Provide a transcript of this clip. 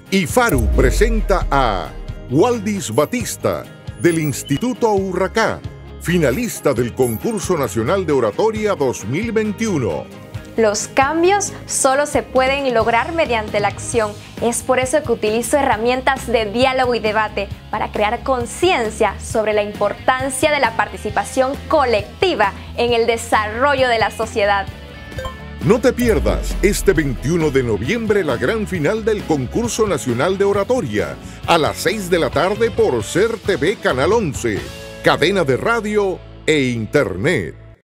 IFARU presenta a Waldis Batista, del Instituto Urracá, finalista del Concurso Nacional de Oratoria 2021. Los cambios solo se pueden lograr mediante la acción. Es por eso que utilizo herramientas de diálogo y debate para crear conciencia sobre la importancia de la participación colectiva en el desarrollo de la sociedad. No te pierdas este 21 de noviembre la gran final del Concurso Nacional de Oratoria a las 6 de la tarde por SER TV Canal 11, cadena de radio e internet.